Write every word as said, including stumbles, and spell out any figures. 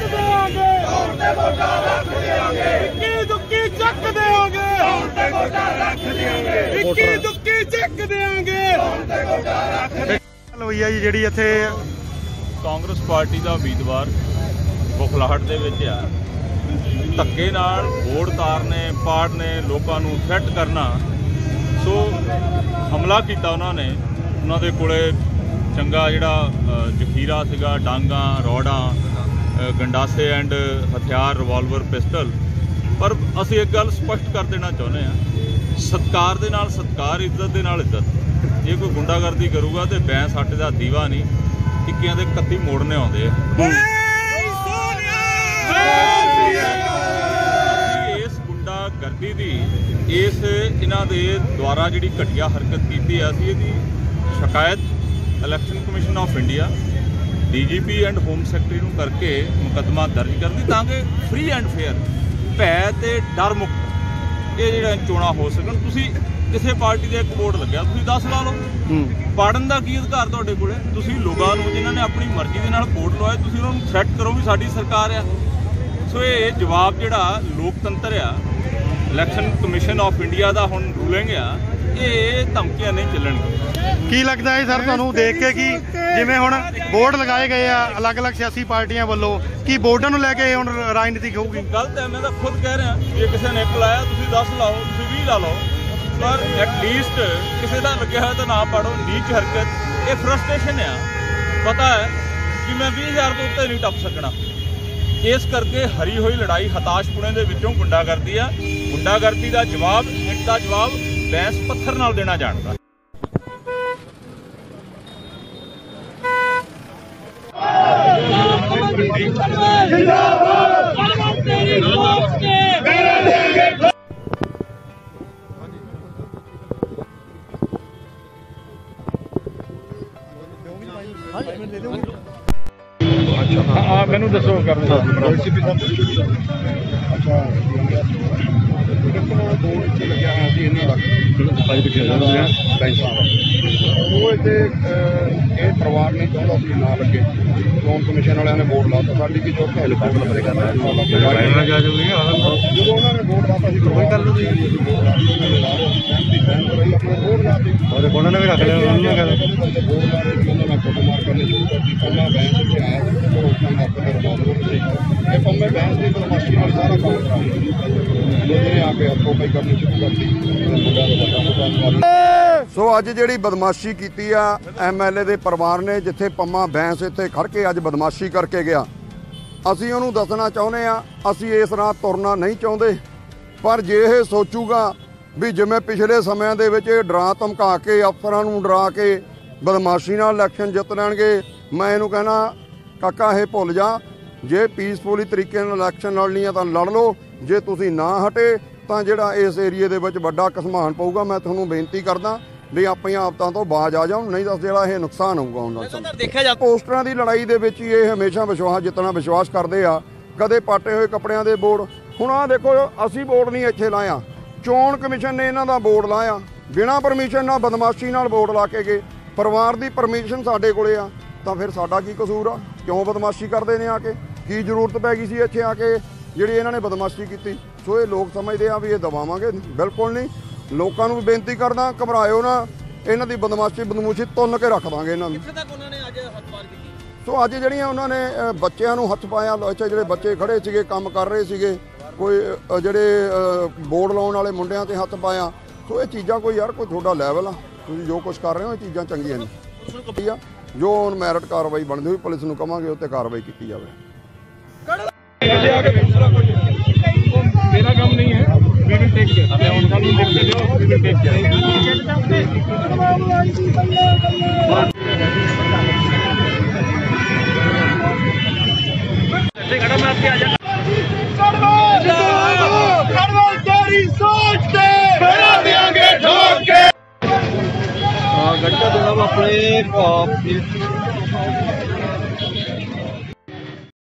देंगे, इक्की दुक्की चक देंगे, इक्की दुक्की चक देंगे। ਹੋਈ ਆ ਜੀ ਜਿਹੜੀ ਇੱਥੇ ਕਾਂਗਰਸ ਪਾਰਟੀ ਦਾ ਉਮੀਦਵਾਰ ਬੁਖਲਾਹਟ ਦੇ ਵਿੱਚ ਆ, ਧੱਕੇ ਨਾਲ ਵੋਟ ਤਾਰਨੇ ਪਾੜਨੇ ਲੋਕਾਂ ਨੂੰ ਥ੍ਰੈਟ ਕਰਨਾ। ਸੋ ਹਮਲਾ ਕੀਤਾ ਉਹਨਾਂ ਨੇ। ਉਹਨਾਂ ਦੇ ਕੋਲੇ ਚੰਗਾ ਜਿਹੜਾ ਜ਼ਖੀਰਾ ਸੀਗਾ, ਡਾਂਗਾ ਰੋੜਾਂ ਗੰਡਾਸੇ ਐਂਡ ਹਥਿਆਰ ਰਿਵਾਲਵਰ ਪਿਸਟਲ। ਪਰ ਅਸੀਂ ਇੱਕ ਗੱਲ ਸਪਸ਼ਟ ਕਰ ਦੇਣਾ ਚਾਹੁੰਦੇ ਹਾਂ, ਸਤਿਕਾਰ ਦੇ ਨਾਲ ਸਤਿਕਾਰ, ਇੱਜ਼ਤ ਦੇ ਨਾਲ ਇੱਜ਼ਤ। ਜੇ ਕੋਈ ਗੁੰਡਾਗਰਦੀ ਕਰੂਗਾ ਤੇ ਬੈਂ ਸਾਡੇ ਦਾ ਦੀਵਾ ਨਹੀਂ, ਟਿੱਕਿਆਂ ਦੇ ਇਕੱਤੀ ਮੋੜਨੇ ਆਉਂਦੇ ਆ। ਇਸ ਗੁੰਡਾਗਰਦੀ ਦੀ ਇਸ ਇਹਨਾਂ ਦੇ ਦੁਆਰਾ ਜਿਹੜੀ ਘਟੀਆ ਹਰਕਤ ਕੀਤੀ ਆ, ਅਸੀਂ ਇਹਦੀ ਸ਼ਿਕਾਇਤ election commission of India, D G P and home secretary ਨੂੰ ਕਰਕੇ ਮੁਕੱਦਮਾ ਦਰਜ ਕਰਨ ਦੀ, ਤਾਂ ਕਿ ਫ੍ਰੀ ਐਂਡ ਫੇਅਰ, ਭੈ ਤੇ ਡਰ ਮੁਕਤ ਇਹ ਜਿਹੜਾ ਚੋਣਾਂ ਹੋ ਸਕਣ। ਤੁਸੀਂ ਕਿਸੇ ਪਾਰਟੀ ਦੇ ਇੱਕ ਵੋਟ ਲੱਗਿਆ, ਤੁਸੀਂ ਦਸ ਲਾ ਲਓ। ਪਾੜਨ ਦਾ ਕੀ ਅਧਿਕਾਰ ਤੁਹਾਡੇ ਕੋਲ? ਤੁਸੀਂ ਲੋਕਾਂ ਨੂੰ ਜਿਨ੍ਹਾਂ ਨੇ ਆਪਣੀ ਮਰਜ਼ੀ ਦੇ ਨਾਲ ਵੋਟ ਲਵਾਏ, ਤੁਸੀਂ ਉਹਨਾਂ ਨੂੰ ਥ੍ਰੈਟ ਕਰੋ ਵੀ ਸਾਡੀ ਸਰਕਾਰ ਆ। ਸੋ ਇਹ ਜਵਾਬ ਜਿਹੜਾ ਲੋਕਤੰਤਰ ਆ, ਇਲੈਕਸ਼ਨ ਕਮਿਸ਼ਨ ਆਫ ਇੰਡੀਆ ਦਾ ਹੁਣ ਰੂਲਿੰਗ ਆ, ਇਹ ਧਮਕੀਆਂ ਨਹੀਂ ਚੱਲਣਗੀਆਂ। ਕੀ ਲੱਗਦਾ ਹੈ ਸਰ ਤੁਹਾਨੂੰ ਦੇਖ ਕੇ ਕਿ ਜਿਵੇਂ ਹੁਣ ਬੋਰਡ ਲਗਾਏ ਗਏ ਆ ਅਲੱਗ-ਅਲੱਗ ਸਿਆਸੀ ਪਾਰਟੀਆਂ ਵੱਲੋਂ, ਕੀ ਬੋਰਡਾਂ ਨੂੰ ਲੈ ਕੇ ਹੁਣ ਰਾਜਨੀਤੀ ਹੋਊਗੀ? ਗਲਤ ਹੈ, ਮੈਂ ਤਾਂ ਖੁਦ ਕਹਿ ਰਿਹਾ। ਜੇ ਕਿਸੇ ਨੇ ਇੱਕ ਲਾਇਆ, ਤੁਸੀਂ ਦਸ ਲਾਓ, ਤੁਸੀਂ ਵੀਹ ਲਾ ਲਓ, ਪਰ ਐਟਲੀਸਟ ਕਿਸੇ ਦਾ ਲੱਗਿਆ ਹੋਇਆ ਤਾਂ ਨਾ ਪਾੜੋ। ਨੀਚ ਹਰਕਤ, ਇਹ ਫਰਸਟ੍ਰੇਸ਼ਨ ਆ। ਪਤਾ ਹੈ ਕਿ ਮੈਂ ਵੀਹ ਹਜ਼ਾਰ ਤੋਂ ਉੱਤੇ ਨਹੀਂ ਟੱਪ ਸਕਣਾ। ਇਸ ਕਰਕੇ ਹਰੀ ਹੋਈ ਲੜਾਈ ਹਤਾਸ਼ਪੁਣੇ ਦੇ ਵਿੱਚੋਂ ਗੁੰਡਾਗਰਦੀ ਆ। ਗੁੰਡਾਗਰਦੀ ਦਾ ਜਵਾਬ, ਇੱਟ ਦਾ ਜਵਾਬ ਬੈਂਸ ਪੱਥਰ ਨਾਲ ਦੇਣਾ ਜਾਣਦਾ। हाँ मैनू दसो कर परिवार नहीं चाहता सी ना लगे, चोन कमिशन वाले ने वोट लाता, साड़ी की चौथा जो उन्होंने वोट लाता उन्होंने भी रख लिया, कुटमार करनी शुरू कर दी। पम्मा भैंस से आया ये पम्मे भैंस की बदमाशी वाली सारा काम ने आके हथों पाई करनी शुरू कर दी। सो अज जी बदमाशी की एम एल ए के परिवार ने, जिथे पम्मा भैंस इतने खड़ के अज बदमाशी करके गया, असी उन्होंने दसना चाहते हैं असी इस राह तुरना नहीं चाहते। पर जे ये सोचूगा भी जिमें पिछले समय के डरा धमका के अफसरां नूं डरा के बदमाशी नाल इलैक्शन जित लैणगे, मैं इहनूं कहना काका ये भुल जा। जे पीसफुली तरीके नाल इलैक्शन लड़नी है तो लड़ लो, जे तुसीं ना हटे तो जिहड़ा इस एरिए दे विच वड्डा घसमान पऊगा। मैं तुहानूं बेनती करदा भी अपनियां आफतां तो बाज आ जाओ, नहीं तो जिहड़ा ये नुकसान होऊगा उन्हां दा। पोस्टरां दी लड़ाई दे विच ये हमेशा विश्वास जितना विश्वास करदे आ, कदे पाटे होए कपड़ियां दे बोर्ड। हुण आ देखो, असीं बोर्ड नहीं इत्थे लाया, चोण कमिशन ने इन्हां दा बोर्ड लाया, बिना परमिशन नाल बदमाशी नाल बोर्ड ला के गए। परिवार की परमिशन साडे कोले आ, तो फिर साडा की कसूर आ? क्यों बदमाशी करते हैं आके? की जरूरत पै गई सी इत्थे आके जिहड़ी इन्हां ने बदमाशी की? सो ये लोग समझते हैं भी ये दबावांगे, बिल्कुल नहीं। लोगों को बेनती करदा, घबराओ ना, इन्हां दी बदमाशी बदमूशी तुन के रख दांगे इन्हां नूं। सो अज जिहड़ियां उन्होंने बच्चों नूं हथ पाया, इत्थे जिहड़े बच्चे खड़े सीगे काम कर रहे सीगे, कोई जिहड़े बोर्ड लाउण वाले मुंडियां ते हथ पाया। सो ये चीज़ां कोई यार कोई थोड़ा लैवल आ, तुसीं जो कुछ कर रहे हो ये चीज़ां चंगियां नहीं। जो हुण मैरिट कार्रवाई बनदी होई पुलिस नूं कहांगे उत्ते कार्रवाई की जावे। मेरा काम नहीं है, वी विल टेक केयर। हमें उनका भी लिख के दो, वी विल टेक केयर। खड़ा मैं आपके आ जा तेरी सोच के बना देंगे ठोक के। हां गट्टा देना अपने